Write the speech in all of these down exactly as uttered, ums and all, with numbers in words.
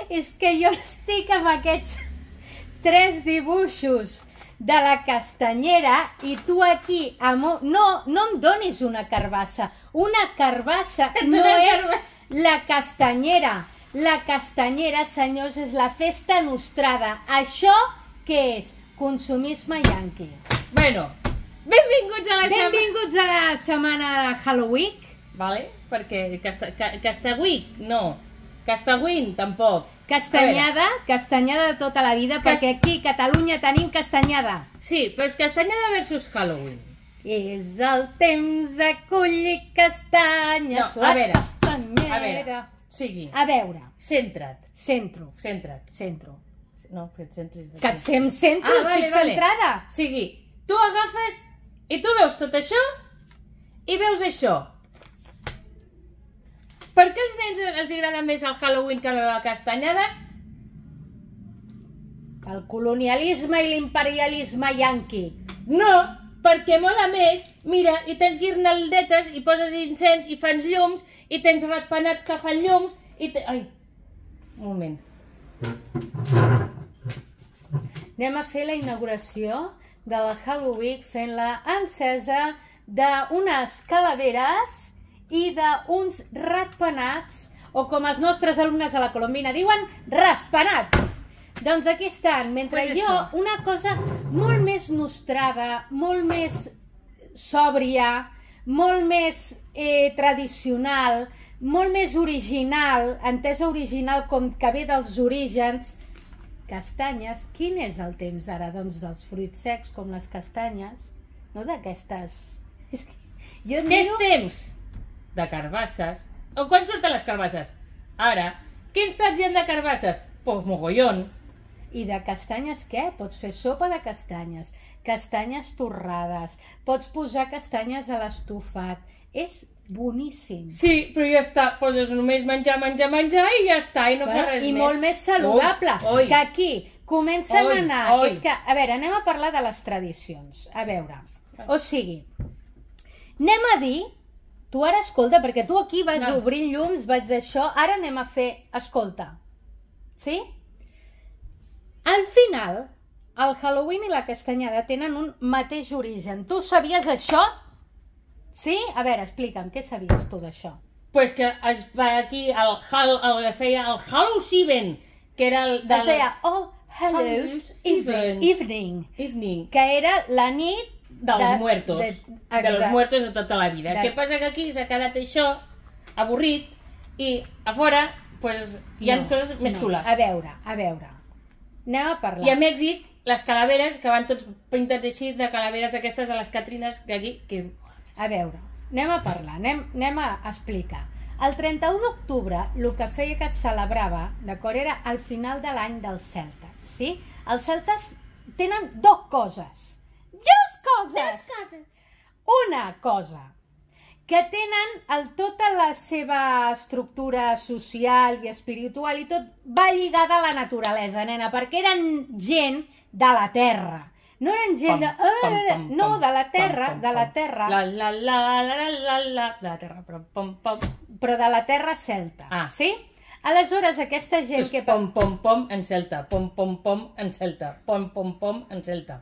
és que jo estic amb aquests tres dibuixos de la castanyera i tu aquí... Amb... No, no em donis una carbassa. Una carbassa no és la castanyera. La castanyera, senyors, és la festa nostrada. Això què és? Consumisme yanqui. Bueno, benvinguts a la setmana... Benvinguts a la setmana de Halloween. Vale, perquè Castaweek, no. Castawin, tampoc. Castanyada, castanyada de tota la vida, perquè aquí a Catalunya tenim castanyada. Sí, però és castanyada versus Halloween. És el temps de collir castanyes, no, a veure, castanyera. A veure, sigui. A veure. Centra't. Centro. Centra't. Centro. No, que et centris. Que et sem centro, ah, estic vale, centrada. Vale. Sigui, tu agafes i tu veus tot això i veus això. Per què als nens els agrada més el Halloween que la castanyada? El colonialisme i l'imperialisme yanqui. No, perquè mola més, mira, i tens guirnaldetes i poses incens i fans llums i tens ratpenats que fan llums i... Te... Ai, un moment. Anem a fer la inauguració de la Halloween fent la encesa d'unes calaveres i d'uns ratpenats, o com els nostres alumnes a la Colombina diuen, raspenats. Doncs aquí estan, mentre pues jo, això. Una cosa molt més nostrada, molt més sòbria, molt més eh, tradicional, molt més original, entesa original com que ve dels orígens, castanyes. Quin és el temps ara? Doncs dels fruits secs, com les castanyes, no d'aquestes... Jo Què és temps? De carbasses. O quan surten les carbasses? Ara. Quins plats hi ha de carbasses? Pues mogollón. I de castanyes què? Pots fer sopa de castanyes, castanyes torrades, pots posar castanyes a l'estofat. És boníssim. Sí, però ja està. Poses només menjar, menjar, menjar i ja està, i no fa res més. I molt més saludable. Oi, oi. Que aquí comencen oi, a anar... Oi. És que, a veure, anem a parlar de les tradicions. A veure, o sigui, anem a dir... Tu ara escolta, perquè tu aquí vas no. obrint llums, vaig d'això, ara anem a fer, escolta, sí? Al final, el Halloween i la castanyada tenen un mateix origen. Tu sabies això? Sí? A veure, explica'm, què sabies tu d'això? Pues que es va aquí, el, el, el que feia el Halloween, que era el... Del... Es deia, oh, Hallows evening. evening. Evening. Que era la nit dels de, muertos, de, de los muertos de tota la vida. De... Què passa que aquí s'ha quedat això avorrit i a fora pues, hi ha no, coses més no. xules. A veure, a veure, anem a parlar. I a Mèxic, les calaveres, que van tots pintats així, de calaveres d'aquestes de les Catrines, que aquí... Que... A veure, anem a parlar, anem, anem a explicar. El trenta-u d'octubre, el que feia que es celebrava, d'acord, era al final de l'any dels celtes, sí? Els celtes tenen dues coses. Dues coses! Dues coses! Una cosa, que tenen el, tota la seva estructura social i espiritual i tot va lligada a la naturalesa, nena, perquè eren gent de la terra. No eren gent de... Pom, pom, pom, no, de la terra, pom, pom, de la terra. La, la, la, la, la, la, la, de la terra, però pom, pom. Però de la terra celta, ah. sí? Aleshores, aquesta gent és que... Pom, pom, pom, en celta, pom, pom, pom, en celta, pom, pom, pom, en celta.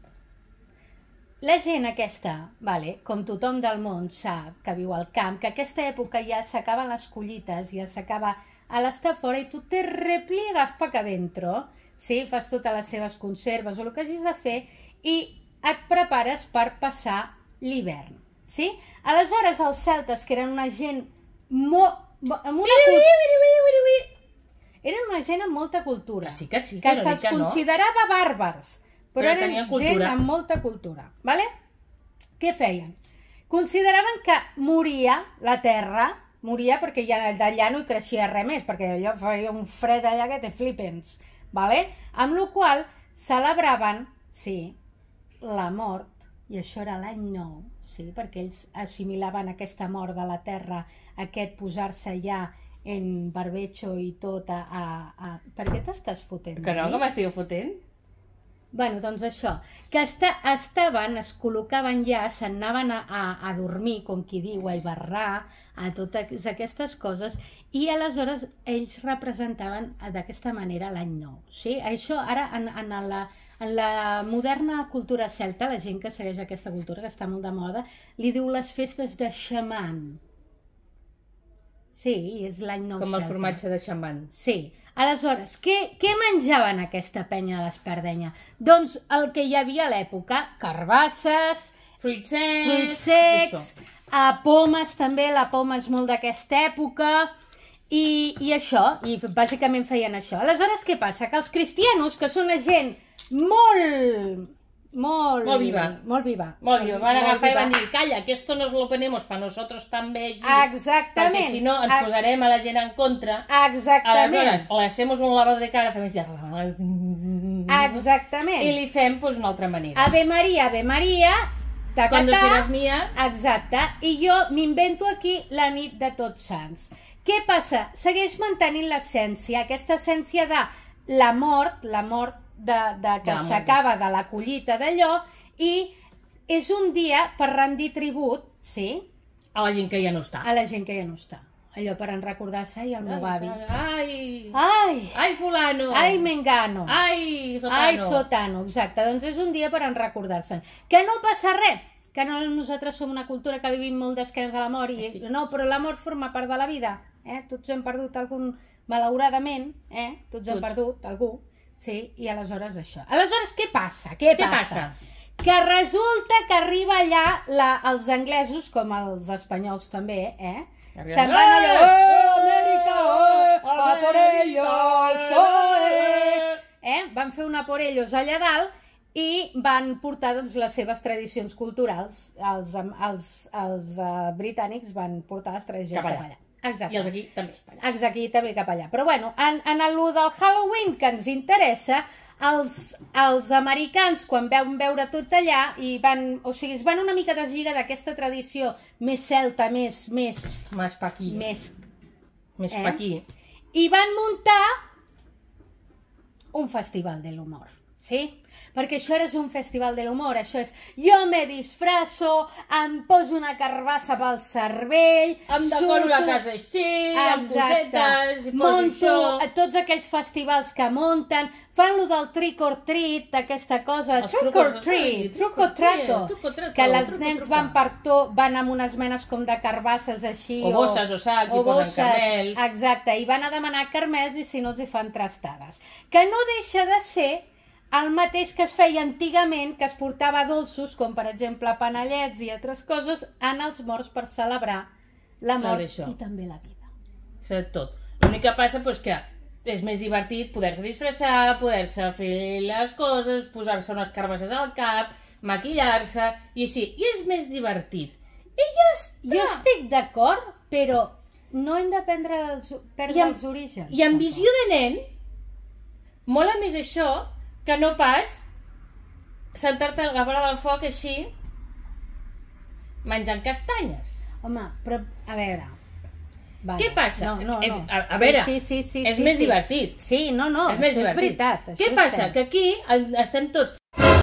La gent aquesta, vale, com tothom del món sap, que viu al camp, que aquesta època ja s'acaben les collites, ja s'acaba a l'estar fora i tu te repliegues pa que dentro, sí? Fas totes les seves conserves o el que hagis de fer i et prepares per passar l'hivern, sí? Aleshores, els celtes, que eren una gent molt... Amb una cultura... Eren una gent amb molta cultura, que sí, que sí, que que se'ls no. considerava bàrbars, però, però eren gent amb molta cultura, vale? Què feien? Consideraven que moria la terra, moria perquè ja d'allà no hi creixia res més, perquè allò feia un fred allà que te flipens, vale? Amb la qual celebraven, sí, la mort, i això era l'any nou, sí, perquè ells assimilaven aquesta mort de la terra, aquest posar-se ja en barbecho i tot a... a, a... Per què t'estàs fotent? Que no, que m'estic fotent? Bueno, doncs això, que esta, estaven, es col·locaven ja, se'n anaven a, a, a dormir, com qui diu, a hibernar, a totes aquestes coses, i aleshores ells representaven d'aquesta manera l'any nou. Sí? Això ara, en, en, la, en la moderna cultura celta, la gent que segueix aquesta cultura, que està molt de moda, li diu les festes de xaman. Sí, és l'any nou celta. Com el formatge de xaman. Sí. Aleshores, què, què menjaven aquesta penya de l'Espardenya? Doncs el que hi havia a l'època, carbasses, fruits secs, fruits secs, a pomes també, la poma és molt d'aquesta època, i, i això, i bàsicament feien això. Aleshores, què passa? Que els cristianos, que són una gent molt... Molt, molt viva. Molt viva. Molt viva. Van agafar i van dir, calla, que esto nos lo ponemos para nosotros també així. Exactament. Perquè si no ens posarem a la gent en contra. Exactament. Aleshores, o le hacemos un lavado de cara, fem exactament. I li fem pues, una altra manera. Ave Maria, Ave Maria, tacatà. Cuando seràs mia. Exacte. I jo m'invento aquí la nit de Tots Sants. Què passa? Segueix mantenint l'essència, aquesta essència de la mort, la mort de, de que s'acaba de la collita d'allò, i és un dia per rendir tribut, sí? A la gent que ja no està. A la gent que ja no està. Allò per en recordar-se, ai, el meu avi. Ai! Ai! Ai, fulano! Ai, mengano! Ai, sotano! Ai, sotano, exacte. Doncs és un dia per en recordar-se'n. Que no passa res, que no, nosaltres som una cultura que vivim molt d'esquenes a la mort, i sí. No, però la mort forma part de la vida. Eh? Tots hem perdut algun... Malauradament, eh? Tots hem perdut algú. Sí, i aleshores això. Aleshores, què passa? Què, què passa? passa? Que resulta que arriba allà la, els anglesos, com els espanyols també, eh? Se'n van allà, oh, Amèrica, oh, a por ellos, oh, eh! eh? Van fer una por ellos allà dalt i van portar doncs, les seves tradicions culturals. Els, els, els uh, britànics van portar les tradicions cap allà. Exacte. I els aquí també. Exacte, aquí també cap allà. Però bueno, en, en el del Halloween que ens interessa, els, els americans, quan veuen veure tot allà, i van, o sigui, es van una mica deslligar d'aquesta tradició més celta, més... Més, més pa aquí. Més, més eh? pa aquí. I van muntar un festival de l'humor, sí? Perquè això és un festival de l'humor, això és jo me disfrasso, em poso una carbassa pel cervell, em decoro la casa així, amb cosetes, i poso això... Monto tots aquells festivals que munten, fan lo del trick or treat, aquesta cosa, truc or treat, truc or trato, que els nens van per tot, van amb unes menes com de carbasses així, o bosses o sacs, i posen carmels. Exacte, i van a demanar carmels i si no els hi fan trastades. Que no deixa de ser el mateix que es feia antigament, que es portava dolços, com per exemple panellets i altres coses, en els morts per celebrar la mort i també la vida. És tot. L'únic que passa és que és més divertit poder-se disfressar, poder-se fer les coses, posar-se unes carbasses al cap, maquillar-se, i així. I és més divertit. I ja està! Jo estic d'acord, però no hem de perdre els, perdre els orígens. I amb visió de nen, mola més això que no pas sentar-te a la vora del foc així menjant castanyes. Home, però a veure... Vale. Què passa? No, no, és, no. a, a veure, sí, sí, sí, és sí, més sí. divertit. Sí, no, no, és això és divertit. veritat. Què passa? Que aquí estem tots...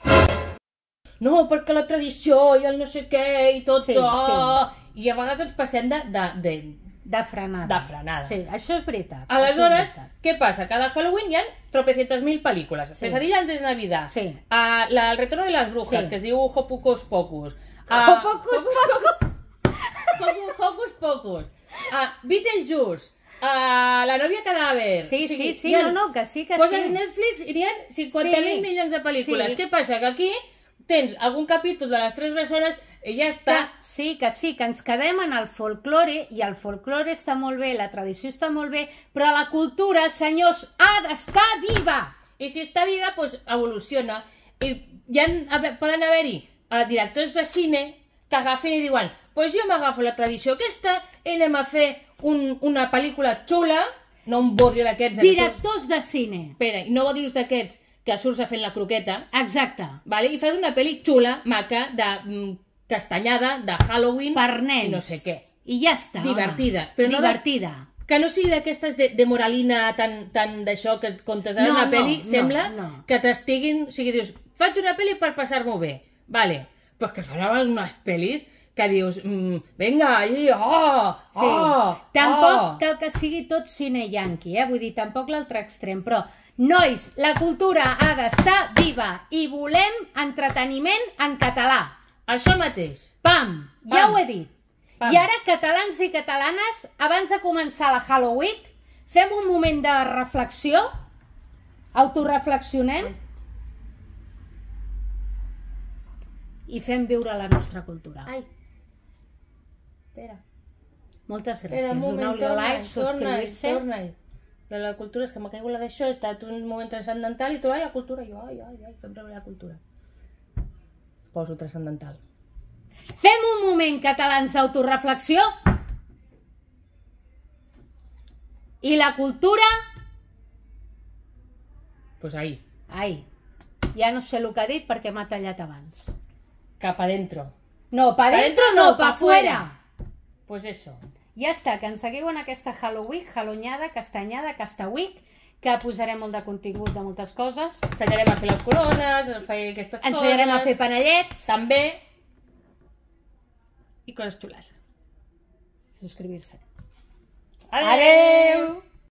No, perquè la tradició i el no sé què i tot... Sí, oh, sí. I a vegades ens passem de... de, de De frenada. De frenada. Sí, això és veritat. Aleshores, és veritat. què passa? Cada Halloween hi ha tropecientas mil pel·lícules. Sí. Pesadilla antes de Navidad. Sí. Uh, la, el retorno de las brujas, sí. Que es diu Hocus Pocus. Uh, Hocus Pocus. Hocus, Hocus Pocus. Uh, Beetlejuice. Uh, la novia cadàver. Sí, o sigui, sí, sí, no, no, que sí, que poses sí. Poses Netflix i n'hi ha cinquanta mil sí. milions de pel·lícules. Sí. Què passa? Que aquí tens algun capítol de les tres bessones i ja està. Que, sí, que sí, que ens quedem en el folklore, i el folklore està molt bé, la tradició està molt bé, però la cultura, senyors, ha d'estar viva! I si està viva, doncs evoluciona. I ja poden haver-hi uh, directors de cine que agafen i diuen doncs jo m'agafo la tradició aquesta i anem a fer un, una pel·lícula xula, no un bodrio d'aquests... Directors de cine. Espera, no bodrios d'aquests que surts a fent la croqueta. Exacte. Vale? I fas una pel·li xula, maca, de mm, castanyada, de Halloween... Per nens. I no sé què. I ja està, divertida. home. Però no divertida. De... que no sigui d'aquestes de, de moralina tan, tan d'això que contes ara No, una no, pel·li, no, sembla no. que t'estiguin... O sigui, dius, faig una pel·li per passar-m'ho bé. Vale, pues que fan unes pel·lis que dius, mm, venga, allí, oh, Sí. oh, Tampoc oh. cal que sigui tot cine yanqui, eh? Vull dir, tampoc l'altre extrem, però, nois, la cultura ha d'estar viva i volem entreteniment en català. Això mateix. Pam! Ja Pam. ho he dit. Pam. I ara, catalans i catalanes, abans de començar la Halloween, fem un moment de reflexió, autoreflexionem i fem viure la nostra cultura. Ai. Espera. Moltes Espera, gràcies. un moment, Doneu-li torna-hi, like, subscriure-se. torna-hi. De la cultura, és que m'ha caigut la d'això, ha estat un moment transcendental i tu, ai, la cultura, jo, ai, ai, ai, fem veure la cultura. Poso transcendental. Fem un moment, catalans, d'autoreflexió. I la cultura... Pues ahí, Ai, ja no sé el que ha dit perquè m'ha tallat abans. cap adentro. No, pa dentro no, pa fuera. Pues eso. Ja està, que ens seguiu en aquesta Halloween, Hallownyada, Castanyada, Castaweek, que posarem molt de contingut de moltes coses. Ensenyarem a fer les corones, a fer aquestes coses. Ensenyarem a fer panellets. També. I coses xules. Subscriure-se. Adeu! Adeu!